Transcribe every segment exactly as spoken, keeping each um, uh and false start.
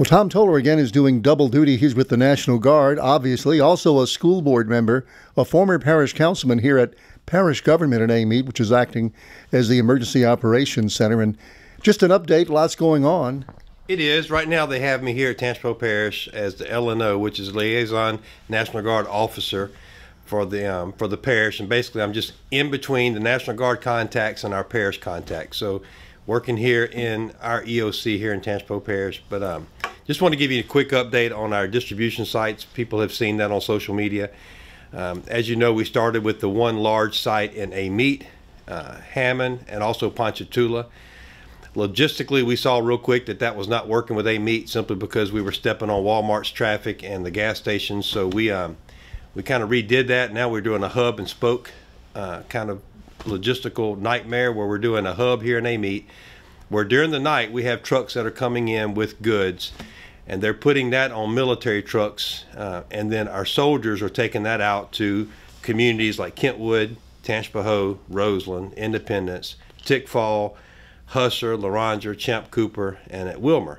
Well, Tom Tolar again is doing double duty. He's with the National Guard, obviously, also a school board member, a former parish councilman here at parish government in Amite, which is acting as the Emergency Operations Center. And just an update, lots going on. It is. Right now they have me here at Tangipahoa Parish as the L N O, which is Liaison National Guard Officer for the um, for the parish. And basically I'm just in between the National Guard contacts and our parish contacts. So working here in our E O C here in Tangipahoa Parish. But um, just want to give you a quick update on our distribution sites. People have seen that on social media. Um, as you know, we started with the one large site in Amite, uh, Hammond, and also Ponchatoula. Logistically, we saw real quick that that was not working with Amite simply because we were stepping on Walmart's traffic and the gas stations. So we um, we kind of redid that. Now we're doing a hub and spoke uh, kind of logistical nightmare where we're doing a hub here in Amite, where during the night we have trucks that are coming in with goods, and they're putting that on military trucks, uh, and then our soldiers are taking that out to communities like Kentwood, Tangipahoa, Roseland, Independence, Tickfall, Husser, Laranger, Champ Cooper, and at Wilmer.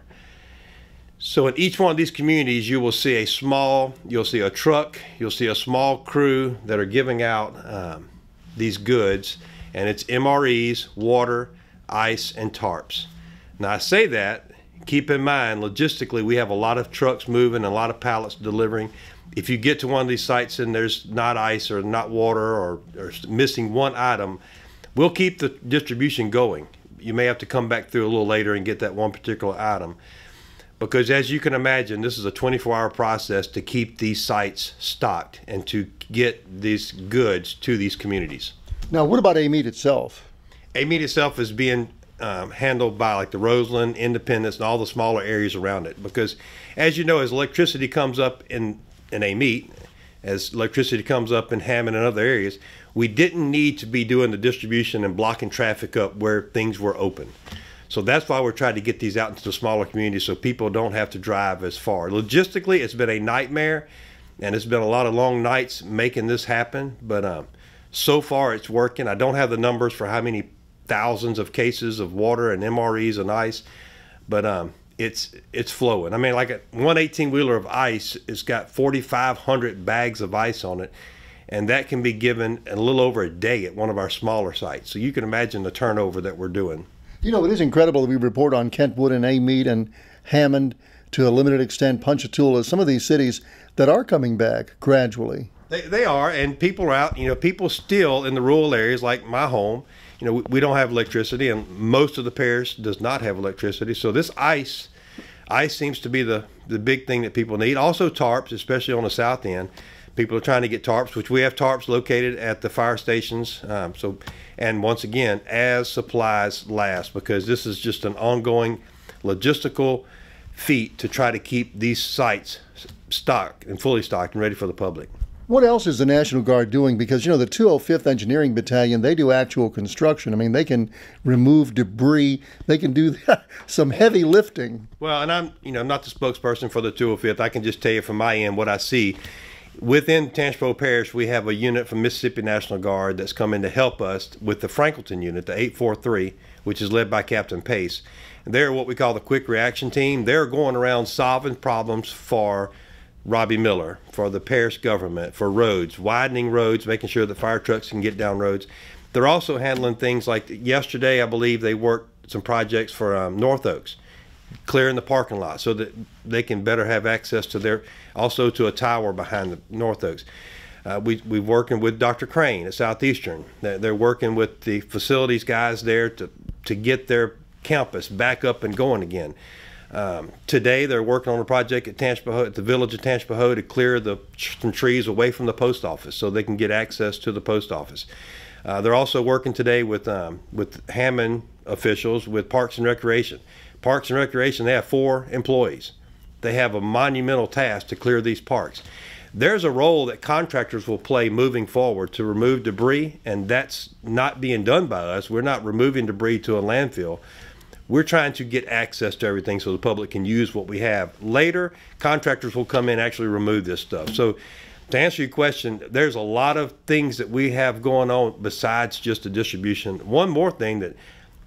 So in each one of these communities, you will see a small, you'll see a truck, you'll see a small crew that are giving out um, these goods, and it's M R Es, water, ice, and tarps. Now I say that, keep in mind, logistically, we have a lot of trucks moving and a lot of pallets delivering. If you get to one of these sites and there's not ice or not water or, or missing one item, we'll keep the distribution going. You may have to come back through a little later and get that one particular item. Because as you can imagine, this is a twenty-four hour process to keep these sites stocked and to get these goods to these communities. Now, what about Amite itself? Amite itself is being um, handled by like the Roseland, Independence, and all the smaller areas around it. Because as you know, as electricity comes up in, in Amite, as electricity comes up in Hammond and other areas, we didn't need to be doing the distribution and blocking traffic up where things were open. So that's why we're trying to get these out into the smaller communities so people don't have to drive as far. Logistically, it's been a nightmare, and it's been a lot of long nights making this happen, but um, so far it's working. I don't have the numbers for how many thousands of cases of water and M R Es and ice, but um, it's it's flowing. I mean, like a one eighteen wheeler of ice, it's got forty-five hundred bags of ice on it, and that can be given in a little over a day at one of our smaller sites. So you can imagine the turnover that we're doing. You know, it is incredible that we report on Kentwood and Amite and Hammond, to a limited extent Ponchatoula, some of these cities that are coming back gradually. They, they are, and people are out, you know, people still in the rural areas like my home, you know, we, we don't have electricity, and most of the parish does not have electricity. So this ice, ice seems to be the, the big thing that people need. Also tarps, especially on the south end. People are trying to get tarps, which we have tarps located at the fire stations. Um, so, and once again, as supplies last, because this is just an ongoing logistical feat to try to keep these sites stocked and fully stocked and ready for the public. What else is the National Guard doing? Because, you know, the two oh fifth Engineering Battalion, they do actual construction. I mean, they can remove debris. They can do some heavy lifting. Well, and I'm, you know, I'm not the spokesperson for the two oh fifth. I can just tell you from my end what I see. Within Tangipahoa Parish, we have a unit from Mississippi National Guard that's come in to help us with the Franklinton unit, the eight four three, which is led by Captain Pace. And they're what we call the quick reaction team. They're going around solving problems for Robbie Miller, for the parish government, for roads, widening roads, making sure that fire trucks can get down roads. They're also handling things like yesterday, I believe they worked some projects for um, North Oaks, clearing the parking lot so that they can better have access to their, also to a tower behind the North Oaks. Uh, we, we're working with Doctor Crane at Southeastern. They're, they're working with the facilities guys there to, to get their campus back up and going again. Um, today they're working on a project at Tangipahoa, at the village of Tangipahoa, to clear the, some trees away from the post office so they can get access to the post office. Uh, they're also working today with, um, with Hammond officials with Parks and Recreation. Parks and Recreation, they have four employees. They have a monumental task to clear these parks. There's a role that contractors will play moving forward to remove debris, and that's not being done by us. We're not removing debris to a landfill. We're trying to get access to everything so the public can use what we have. Later, contractors will come in and actually remove this stuff. So to answer your question, there's a lot of things that we have going on besides just the distribution. One more thing that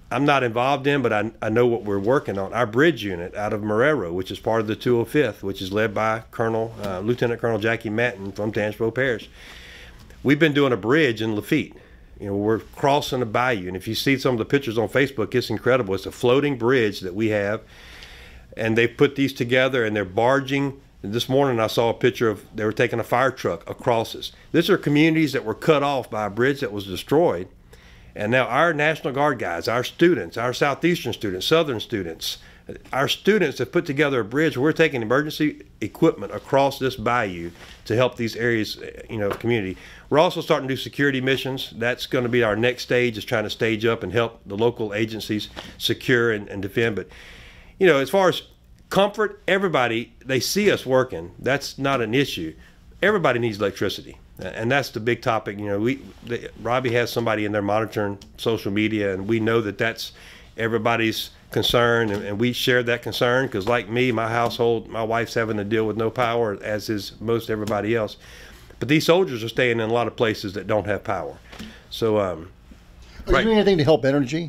I'm not involved in, but I, I know what we're working on. Our bridge unit out of Marrero, which is part of the two oh fifth, which is led by Colonel uh, Lieutenant Colonel Jackie Matton from Tangipahoa Parish. We've been doing a bridge in Lafitte. You know, we're crossing a bayou, and if you see some of the pictures on Facebook, it's incredible. It's a floating bridge that we have, and they put these together, and they're barging. This morning I saw a picture of they were taking a fire truck across this. These are communities that were cut off by a bridge that was destroyed. And now our National Guard guys, our students, our Southeastern students, Southern students, our students have put together a bridge where we're taking emergency equipment across this bayou to help these areas, you know, of community. We're also starting to do security missions. That's going to be our next stage, is trying to stage up and help the local agencies secure and, and defend. But, you know, as far as comfort, everybody, they see us working. That's not an issue. Everybody needs electricity. And that's the big topic. You know, we the, Robbie has somebody in there monitoring social media, and we know that that's everybody's concern, and, and we share that concern because, like me, my household, my wife's having to deal with no power, as is most everybody else. But these soldiers are staying in a lot of places that don't have power. So, um, are you doing anything to help energy?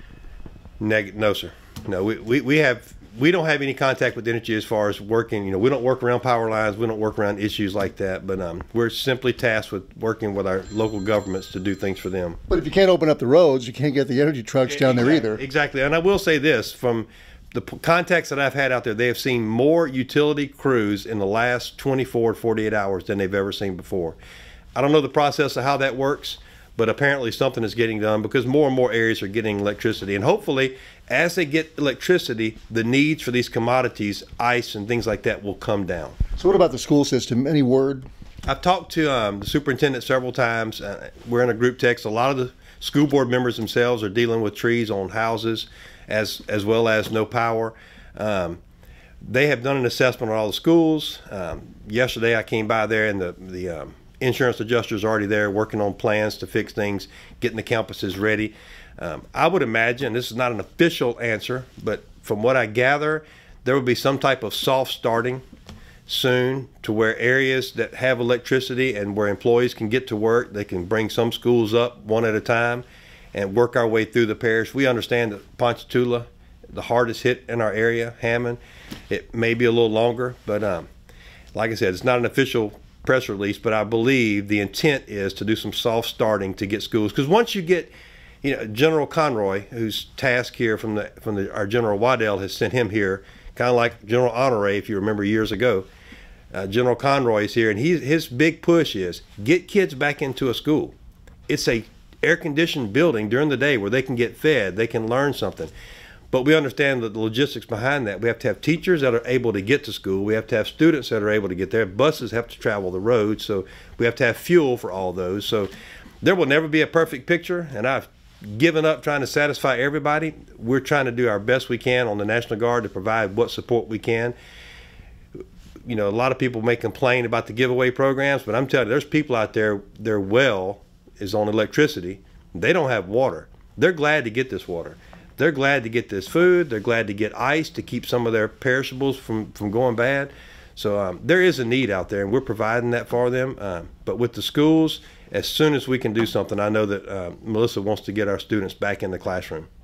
Neg no, sir. No, we, we, we have. We don't have any contact with energy as far as working. You know, we don't work around power lines. We don't work around issues like that. But um, we're simply tasked with working with our local governments to do things for them. But if you can't open up the roads, you can't get the energy trucks down exactly, there either. Exactly. And I will say this, from the contacts that I've had out there, they have seen more utility crews in the last twenty-four, forty-eight hours than they've ever seen before. I don't know the process of how that works, but apparently something is getting done because more and more areas are getting electricity. And hopefully, as they get electricity, the needs for these commodities, ice and things like that, will come down. So what about the school system? Any word? I've talked to um, the superintendent several times. Uh, we're in a group text. A lot of the school board members themselves are dealing with trees on houses as, as well as no power. Um, they have done an assessment on all the schools. Um, yesterday I came by there, and the, the um, insurance adjuster's already there working on plans to fix things, getting the campuses ready. Um, I would imagine, this is not an official answer, but from what I gather, there will be some type of soft starting soon to where areas that have electricity and where employees can get to work, they can bring some schools up one at a time and work our way through the parish. We understand that Ponchatoula, the hardest hit in our area, Hammond, it may be a little longer, but um, like I said, it's not an official press release, but I believe the intent is to do some soft starting to get schools. Because once you get, you know, General Conroy, who's tasked here from the from the our General Waddell has sent him here, kind of like General Honore, if you remember years ago. Uh, General Conroy is here, and he, his big push is get kids back into a school. It's a air-conditioned building during the day where they can get fed, they can learn something. But we understand the logistics behind that. We have to have teachers that are able to get to school. We have to have students that are able to get there. Buses have to travel the road, so we have to have fuel for all those. So there will never be a perfect picture, and I've given up trying to satisfy everybody. We're trying to do our best we can on the National Guard to provide what support we can. You know, a lot of people may complain about the giveaway programs, but I'm telling you, there's people out there, their well is on electricity. They don't have water. They're glad to get this water. They're glad to get this food. They're glad to get ice to keep some of their perishables from, from going bad. So um, there is a need out there, and we're providing that for them. Um, but with the schools, as soon as we can do something, I know that uh, Melissa wants to get our students back in the classroom.